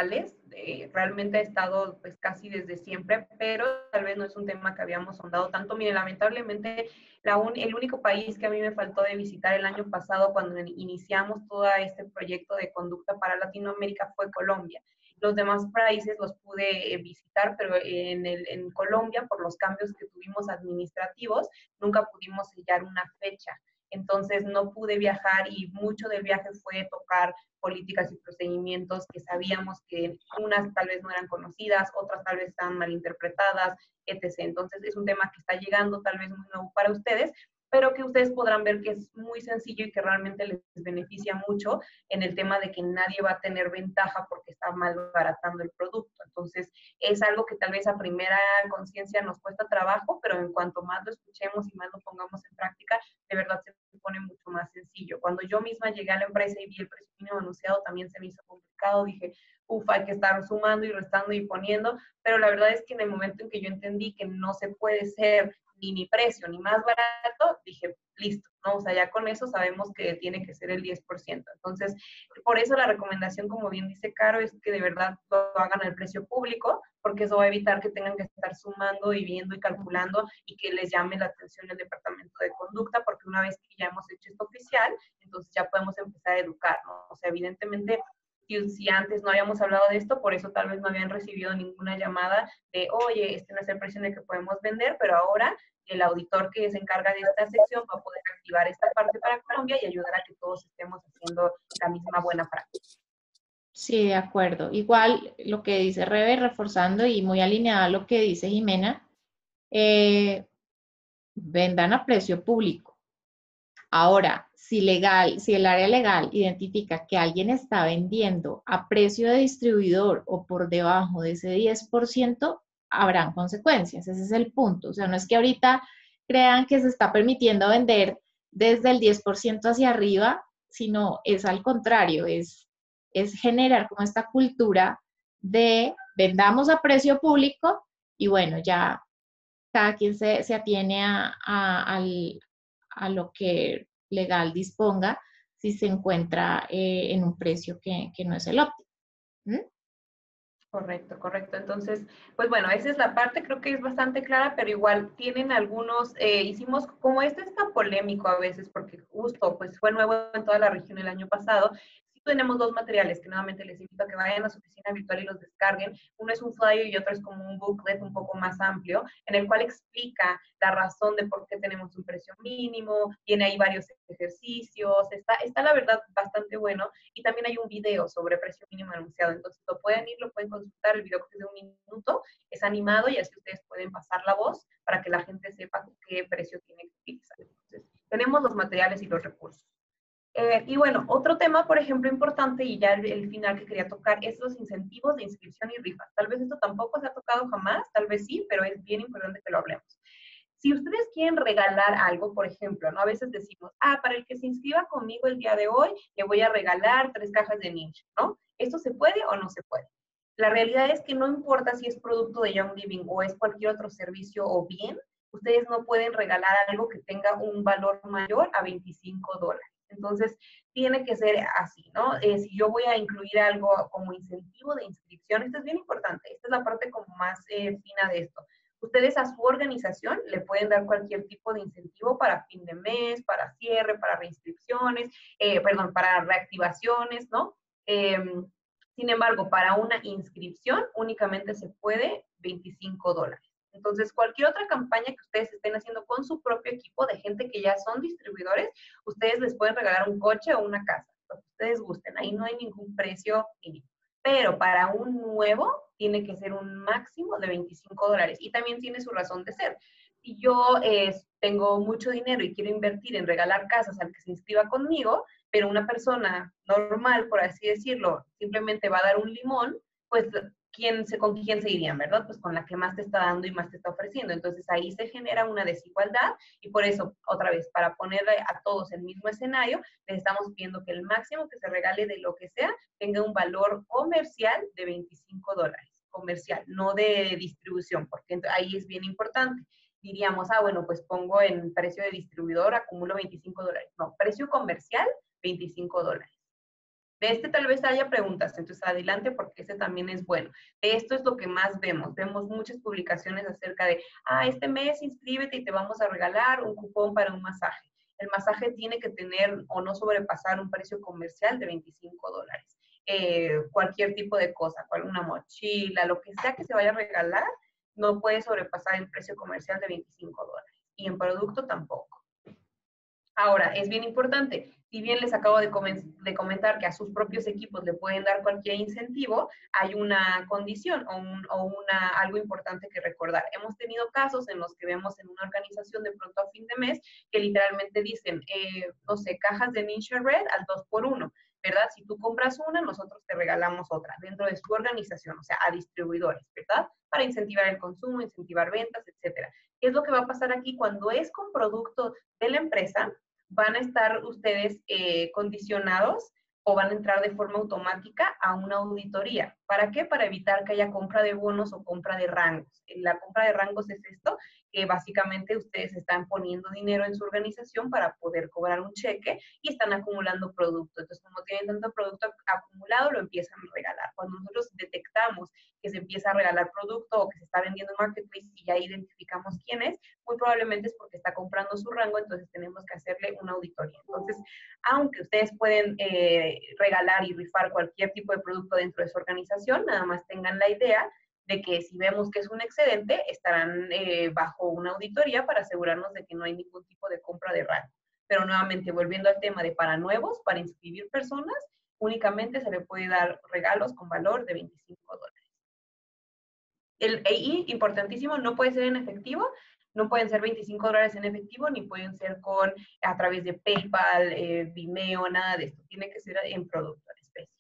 eh, realmente ha estado pues casi desde siempre, pero tal vez no es un tema que habíamos ahondado tanto. Mire, lamentablemente la un, el único país que a mí me faltó de visitar el año pasado cuando iniciamos todo este proyecto de conducta para Latinoamérica fue Colombia. Los demás países los pude eh, visitar, pero en, el, en Colombia, por los cambios que tuvimos administrativos, nunca pudimos sellar una fecha. Entonces no pude viajar y mucho del viaje fue tocar políticas y procedimientos que sabíamos que unas tal vez no eran conocidas, otras tal vez estaban mal interpretadas, etcétera. Entonces es un tema que está llegando tal vez muy nuevo para ustedes, pero que ustedes podrán ver que es muy sencillo y que realmente les beneficia mucho en el tema de que nadie va a tener ventaja porque está malbaratando el producto. Entonces, es algo que tal vez a primera conciencia nos cuesta trabajo, pero en cuanto más lo escuchemos y más lo pongamos en práctica, de verdad se pone mucho más sencillo. Cuando yo misma llegué a la empresa y vi el precio mínimo anunciado, también se me hizo complicado. Dije, uf, hay que estar sumando y restando y poniendo, pero la verdad es que en el momento en que yo entendí que no se puede ser ni mi precio ni más barato, dije, listo, ¿no? O sea, ya con eso sabemos que tiene que ser el diez por ciento. Entonces, por eso la recomendación, como bien dice Caro, es que de verdad lo hagan al precio público, porque eso va a evitar que tengan que estar sumando y viendo y calculando y que les llame la atención el departamento de conducta, porque una vez que ya hemos hecho esto oficial, entonces ya podemos empezar a educar, ¿no? O sea, evidentemente, si, si antes no habíamos hablado de esto, por eso tal vez no habían recibido ninguna llamada de, oye, este no es el precio en el que podemos vender, pero ahora el auditor que se encarga de esta sección va a poder activar esta parte para Colombia y ayudar a que todos estemos haciendo la misma buena práctica. Sí, de acuerdo. Igual lo que dice Rebe, reforzando y muy alineada a lo que dice Jimena, eh, vendan a precio público. Ahora, si legal, si el área legal identifica que alguien está vendiendo a precio de distribuidor o por debajo de ese diez por ciento, habrán consecuencias. Ese es el punto. O sea, no es que ahorita crean que se está permitiendo vender desde el diez por ciento hacia arriba, sino es al contrario, es, es generar como esta cultura de vendamos a precio público y bueno, ya cada quien se, se atiene a, a, al, a lo que legal disponga si se encuentra eh, en un precio que, que no es el óptimo. ¿Mm? Correcto, correcto. Entonces, pues bueno, esa es la parte, creo que es bastante clara, pero igual tienen algunos, eh, hicimos, como este es tan polémico a veces, porque justo, pues fue nuevo en toda la región el año pasado, sí tenemos dos materiales que nuevamente les invito a que vayan a su oficina virtual y los descarguen. Uno es un flyer y otro es como un booklet un poco más amplio, en el cual explica la razón de por qué tenemos un precio mínimo, tiene ahí varios ejercicios, está, está la verdad bastante bueno, y también hay un video sobre precio mínimo anunciado, entonces lo pueden ir, lo pueden consultar, el video que es de un minuto, es animado y así ustedes pueden pasar la voz para que la gente sepa qué precio tiene que utilizar. Entonces, tenemos los materiales y los recursos. Eh, y bueno, otro tema, por ejemplo, importante, y ya el, el final que quería tocar, es los incentivos de inscripción y rifas. Tal vez esto tampoco se ha tocado jamás, tal vez sí, pero es bien importante que lo hablemos. Si ustedes quieren regalar algo, por ejemplo, ¿no? A veces decimos, ah, para el que se inscriba conmigo el día de hoy, le voy a regalar tres cajas de Ninja, ¿no? ¿Esto se puede o no se puede? La realidad es que no importa si es producto de Young Living o es cualquier otro servicio o bien, ustedes no pueden regalar algo que tenga un valor mayor a veinticinco dólares. Entonces, tiene que ser así, ¿no? Eh, si yo voy a incluir algo como incentivo de inscripción, esto es bien importante, esta es la parte como más eh, fina de esto. Ustedes a su organización le pueden dar cualquier tipo de incentivo para fin de mes, para cierre, para reinscripciones, eh, perdón, para reactivaciones, ¿no? Eh, sin embargo, para una inscripción únicamente se puede veinticinco dólares. Entonces, cualquier otra campaña que ustedes estén haciendo con su propio equipo de gente que ya son distribuidores, ustedes les pueden regalar un coche o una casa, lo que ustedes gusten. Ahí no hay ningún precio mínimo. Pero para un nuevo tiene que ser un máximo de veinticinco dólares y también tiene su razón de ser. Si yo eh, tengo mucho dinero y quiero invertir en regalar casas al que se inscriba conmigo, pero una persona normal, por así decirlo, simplemente va a dar un limón, pues ¿quién se, ¿con quién se irían, verdad? Pues con la que más te está dando y más te está ofreciendo. Entonces ahí se genera una desigualdad y por eso, otra vez, para ponerle a todos el mismo escenario, les estamos pidiendo que el máximo que se regale de lo que sea tenga un valor comercial de veinticinco dólares. Comercial, no de distribución, porque ahí es bien importante. Diríamos, ah, bueno, pues pongo en precio de distribuidor, acumulo veinticinco dólares. No, precio comercial, veinticinco dólares. De este tal vez haya preguntas, entonces adelante porque este también es bueno. De esto es lo que más vemos. Vemos muchas publicaciones acerca de, ah, este mes inscríbete y te vamos a regalar un cupón para un masaje. El masaje tiene que tener o no sobrepasar un precio comercial de veinticinco dólares. Eh, cualquier tipo de cosa, cual, una mochila, lo que sea que se vaya a regalar, no puede sobrepasar el precio comercial de veinticinco dólares. Y en producto tampoco. Ahora, es bien importante, si bien les acabo de, de comentar que a sus propios equipos le pueden dar cualquier incentivo, hay una condición o, un, o una, algo importante que recordar. Hemos tenido casos en los que vemos en una organización de pronto a fin de mes que literalmente dicen, eh, no sé, cajas de Ninja Red al dos por uno, ¿verdad? Si tú compras una, nosotros te regalamos otra dentro de su organización, o sea, a distribuidores, ¿verdad? Para incentivar el consumo, incentivar ventas, etcétera. ¿Qué es lo que va a pasar aquí? Cuando es con producto de la empresa, van a estar ustedes eh, condicionados o van a entrar de forma automática a una auditoría. ¿Para qué? Para evitar que haya compra de bonos o compra de rangos. La compra de rangos es esto, que básicamente ustedes están poniendo dinero en su organización para poder cobrar un cheque y están acumulando producto. Entonces, como tienen tanto producto acumulado, lo empiezan a regalar. Cuando nosotros detectamos que se empieza a regalar producto o que se está vendiendo en Marketplace y ya identificamos quién es, muy probablemente es porque está comprando su rango, entonces tenemos que hacerle una auditoría. Entonces, aunque ustedes pueden eh, regalar y rifar cualquier tipo de producto dentro de su organización, nada más tengan la idea de que si vemos que es un excedente, estarán eh, bajo una auditoría para asegurarnos de que no hay ningún tipo de compra de rango. Pero nuevamente, volviendo al tema de para nuevos, para inscribir personas, únicamente se le puede dar regalos con valor de veinticinco dólares. El, y, importantísimo, no puede ser en efectivo, no pueden ser veinticinco dólares en efectivo, ni pueden ser con, a través de PayPal, eh, Vimeo, nada de esto. Tiene que ser en producto, en especie.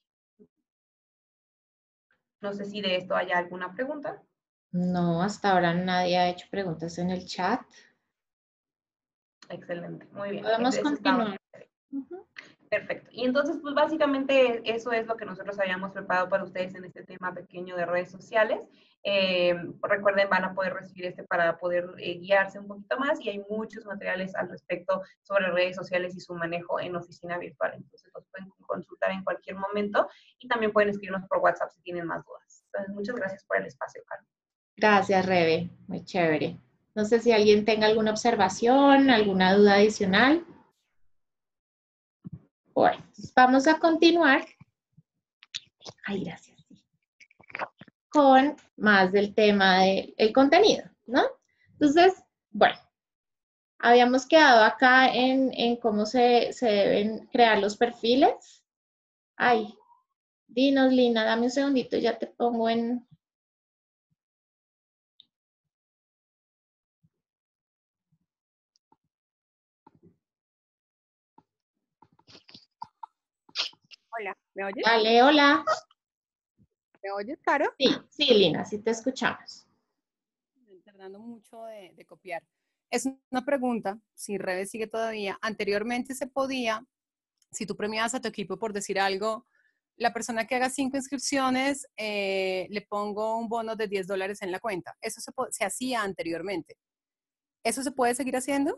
No sé si de esto haya alguna pregunta. No, hasta ahora nadie ha hecho preguntas en el chat. Excelente, muy bien. Podemos Eso continuar. Uh-huh. Perfecto. Y entonces, pues básicamente eso es lo que nosotros habíamos preparado para ustedes en este tema pequeño de redes sociales. Eh, recuerden, van a poder recibir este para poder eh, guiarse un poquito más y hay muchos materiales al respecto sobre redes sociales y su manejo en oficina virtual. Entonces, los pueden consultar en cualquier momento y también pueden escribirnos por WhatsApp si tienen más dudas. Entonces, muchas gracias por el espacio, Carmen. Gracias, Rebe. Muy chévere. No sé si alguien tenga alguna observación, alguna duda adicional. Bueno, vamos a continuar. Ay, gracias. Con más del tema del contenido, ¿no? Entonces, bueno, habíamos quedado acá en, en cómo se, se deben crear los perfiles. Ay, dinos, Lina, dame un segundito, ya te pongo en... Hola, ¿me oyes? Dale, hola. ¿Me oyes, Caro? Sí, sí, Lina, sí te escuchamos. Tardando mucho de, de copiar. Es una pregunta, si Rebe sigue todavía. Anteriormente se podía, si tú premiabas a tu equipo por decir algo, la persona que haga cinco inscripciones, eh, le pongo un bono de diez dólares en la cuenta. Eso se, se hacía anteriormente. ¿Eso se puede seguir haciendo?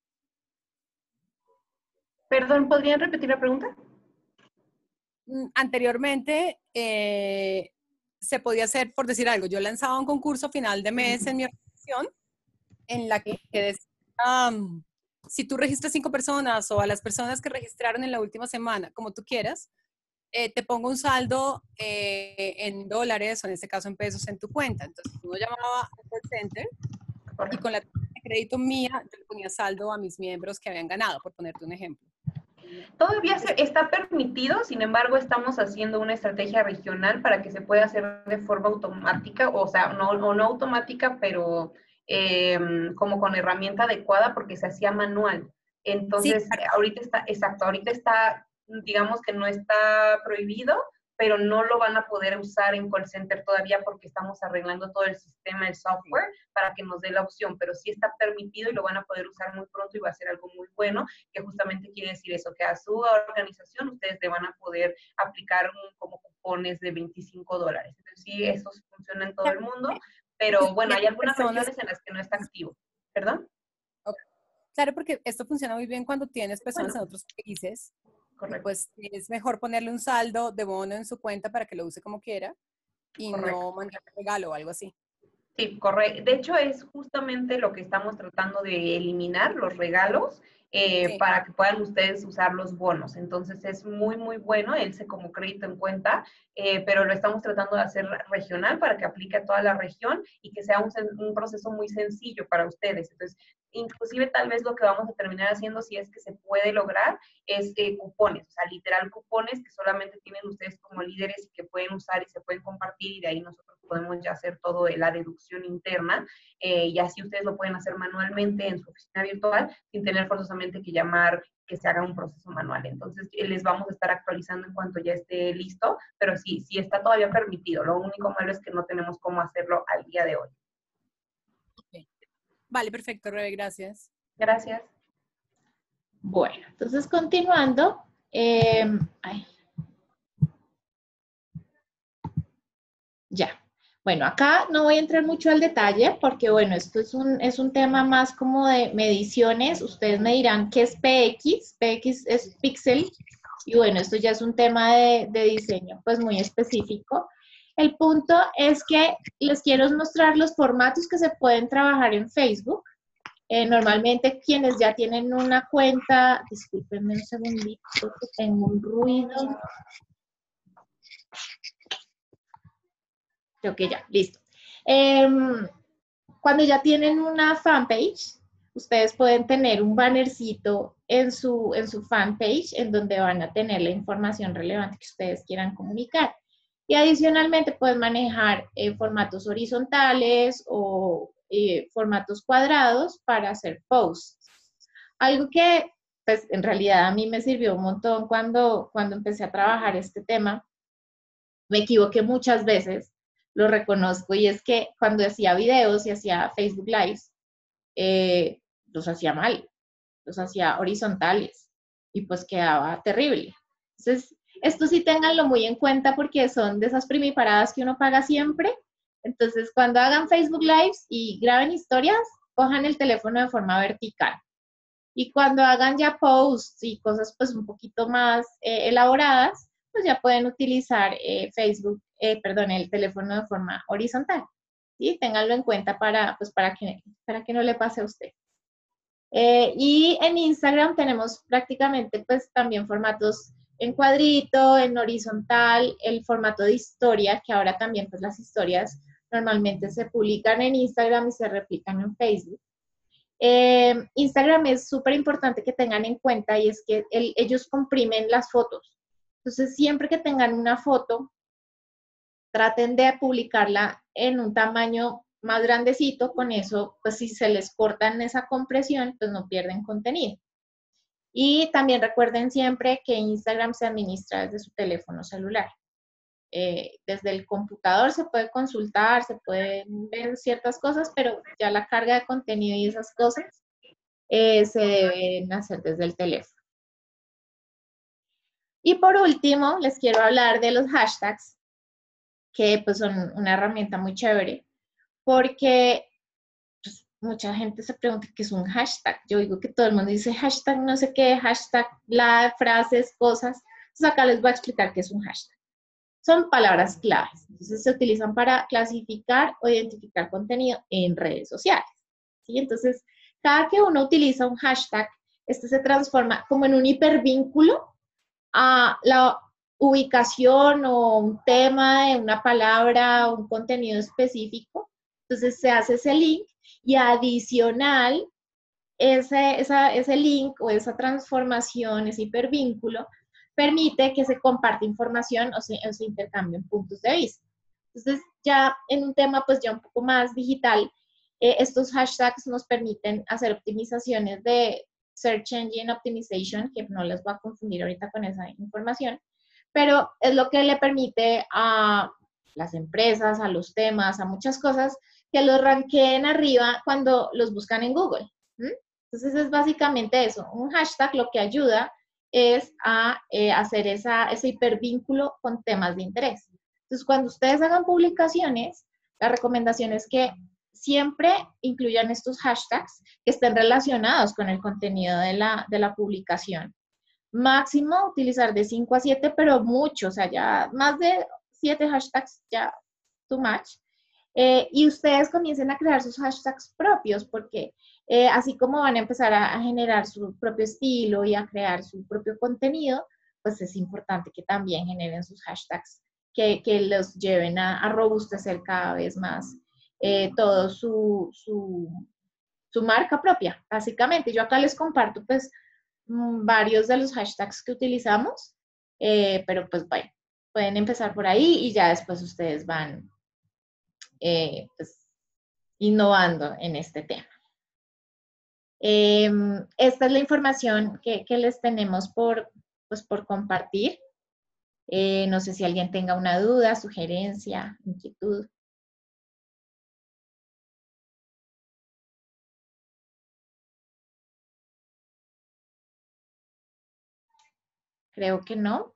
Perdón, ¿podrían repetir la pregunta? Anteriormente eh, se podía hacer, por decir algo, yo lanzaba un concurso a final de mes en mi organización en la que decía, um, si tú registras cinco personas o a las personas que registraron en la última semana, como tú quieras, eh, te pongo un saldo eh, en dólares o en este caso en pesos en tu cuenta. Entonces uno llamaba al call center y con la tarjeta de crédito mía yo le ponía saldo a mis miembros que habían ganado, por ponerte un ejemplo. Todavía se, está permitido, sin embargo, estamos haciendo una estrategia regional para que se pueda hacer de forma automática, o sea, no, o no automática, pero eh, como con herramienta adecuada, porque se hacía manual. Entonces, sí, claro. ahorita está, exacto, ahorita está, digamos que no está prohibido, pero no lo van a poder usar en call center todavía porque estamos arreglando todo el sistema, el software, para que nos dé la opción, pero sí está permitido y lo van a poder usar muy pronto y va a ser algo muy bueno, que justamente quiere decir eso, que a su organización ustedes le van a poder aplicar un, como cupones de veinticinco dólares. Entonces sí, eso funciona en todo el mundo, pero bueno, hay algunas regiones en las que no está activo. ¿Perdón? Okay. Claro, porque esto funciona muy bien cuando tienes personas bueno. en otros países Correcto. Pues es mejor ponerle un saldo de bono en su cuenta para que lo use como quiera y Correcto. no mandar un regalo o algo así. Sí, correcto. De hecho, es justamente lo que estamos tratando de eliminar, los regalos, eh, Sí. para que puedan ustedes usar los bonos. Entonces, es muy, muy bueno, él como crédito en cuenta, eh, pero lo estamos tratando de hacer regional para que aplique a toda la región y que sea un, un proceso muy sencillo para ustedes. Entonces, inclusive tal vez lo que vamos a terminar haciendo, si es que se puede lograr, es eh, cupones, o sea, literal cupones que solamente tienen ustedes como líderes y que pueden usar y se pueden compartir, y de ahí nosotros podemos ya hacer todo la deducción interna, eh, y así ustedes lo pueden hacer manualmente en su oficina virtual sin tener forzosamente que llamar, que se haga un proceso manual. Entonces, les vamos a estar actualizando en cuanto ya esté listo, pero sí, sí está todavía permitido. Lo único malo es que no tenemos cómo hacerlo al día de hoy. Okay. Vale, perfecto, Rebe, gracias. Gracias. Bueno, entonces continuando, eh, ay, ya. Bueno, acá no voy a entrar mucho al detalle porque, bueno, esto es un, es un tema más como de mediciones. Ustedes me dirán qué es P X. P X es píxel. Y bueno, esto ya es un tema de, de diseño, pues muy específico. El punto es que les quiero mostrar los formatos que se pueden trabajar en Facebook. Eh, normalmente quienes ya tienen una cuenta, discúlpenme un segundito, que tengo un ruido. Creo que ya, listo. Eh, cuando ya tienen una fanpage, ustedes pueden tener un bannercito en su, en su fanpage en donde van a tener la información relevante que ustedes quieran comunicar. Y adicionalmente pueden manejar eh, formatos horizontales o eh, formatos cuadrados para hacer posts. Algo que pues en realidad a mí me sirvió un montón cuando, cuando empecé a trabajar este tema. Me equivoqué muchas veces, lo reconozco, y es que cuando hacía videos y hacía Facebook Lives, eh, los hacía mal, los hacía horizontales y pues quedaba terrible. Entonces, esto sí ténganlo muy en cuenta porque son de esas primiparadas que uno paga siempre. Entonces, cuando hagan Facebook Lives y graben historias, cojan el teléfono de forma vertical. Y cuando hagan ya posts y cosas pues un poquito más eh, elaboradas, pues ya pueden utilizar eh, Facebook, eh, perdón, el teléfono de forma horizontal. ¿Sí? Ténganlo en cuenta para, pues, para, que, para que no le pase a usted. Eh, y en Instagram tenemos prácticamente pues también formatos en cuadrito, en horizontal, el formato de historia, que ahora también pues las historias normalmente se publican en Instagram y se replican en Facebook. Eh, Instagram es súper importante que tengan en cuenta, y es que el, ellos comprimen las fotos. Entonces, siempre que tengan una foto, traten de publicarla en un tamaño más grandecito. Con eso, pues si se les cortan esa compresión, pues no pierden contenido. Y también recuerden siempre que Instagram se administra desde su teléfono celular. Eh, desde el computador se puede consultar, se pueden ver ciertas cosas, pero ya la carga de contenido y esas cosas eh, se deben hacer desde el teléfono. Y por último, les quiero hablar de los hashtags, que pues son una herramienta muy chévere, porque pues, mucha gente se pregunta qué es un hashtag. Yo digo que todo el mundo dice hashtag no sé qué, hashtag la, frases, cosas. Entonces acá les voy a explicar qué es un hashtag. Son palabras claves. Entonces se utilizan para clasificar o identificar contenido en redes sociales. ¿Sí? Entonces, cada que uno utiliza un hashtag, este se transforma como en un hipervínculo a la ubicación o un tema de una palabra o un contenido específico. Entonces se hace ese link y adicional ese, esa, ese link o esa transformación, ese hipervínculo, permite que se comparte información o se, o se intercambien puntos de vista. Entonces, ya en un tema pues ya un poco más digital, eh, estos hashtags nos permiten hacer optimizaciones de Search Engine Optimization, que no les voy a confundir ahorita con esa información, pero es lo que le permite a las empresas, a los temas, a muchas cosas, que los ranqueen arriba cuando los buscan en Google. ¿Mm? Entonces es básicamente eso. Un hashtag lo que ayuda es a eh, hacer esa, ese hipervínculo con temas de interés. Entonces, cuando ustedes hagan publicaciones, la recomendación es que siempre incluyan estos hashtags que estén relacionados con el contenido de la, de la publicación. Máximo utilizar de cinco a siete, pero mucho, o sea, ya más de siete hashtags, ya too much. Eh, y ustedes comiencen a crear sus hashtags propios, porque eh, así como van a empezar a, a generar su propio estilo y a crear su propio contenido, pues es importante que también generen sus hashtags que, que los lleven a, a robustecer cada vez más eh, todo su, su, su marca propia, básicamente. Yo acá les comparto pues mm, varios de los hashtags que utilizamos, eh, pero pues bueno, pueden empezar por ahí y ya después ustedes van eh, pues, innovando en este tema. Eh, esta es la información que, que les tenemos por, pues, por compartir. Eh, no sé si alguien tenga una duda, sugerencia, inquietud. Creo que no.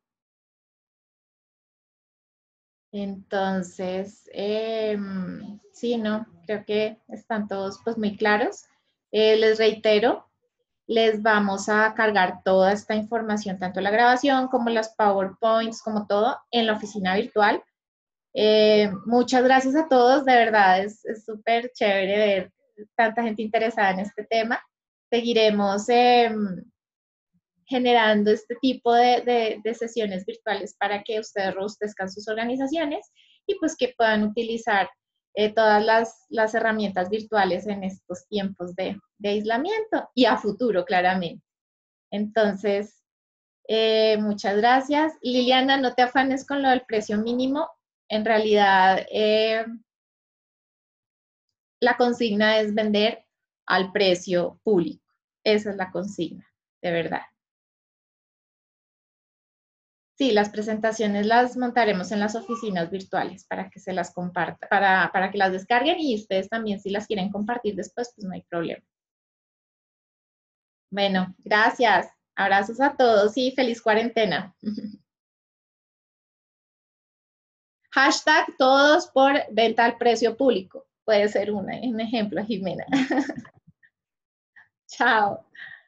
Entonces, eh, sí, no, creo que están todos pues muy claros. Eh, les reitero, les vamos a cargar toda esta información, tanto la grabación como las PowerPoints, como todo, en la oficina virtual. Eh, muchas gracias a todos, de verdad es súper chévere ver tanta gente interesada en este tema. Seguiremos eh, generando este tipo de, de, de sesiones virtuales para que ustedes robustezcan sus organizaciones y pues que puedan utilizar eh, todas las, las herramientas virtuales en estos tiempos de, de aislamiento y a futuro, claramente. Entonces, eh, muchas gracias. Liliana, no te afanes con lo del precio mínimo. En realidad, eh, la consigna es vender al precio público. Esa es la consigna, de verdad. Sí, las presentaciones las montaremos en las oficinas virtuales para que se las comparta, para, para que las descarguen y ustedes también si las quieren compartir después, pues no hay problema. Bueno, gracias. Abrazos a todos y feliz cuarentena. Hashtag todos por venta al precio público. Puede ser una, un ejemplo, Jimena. Chao.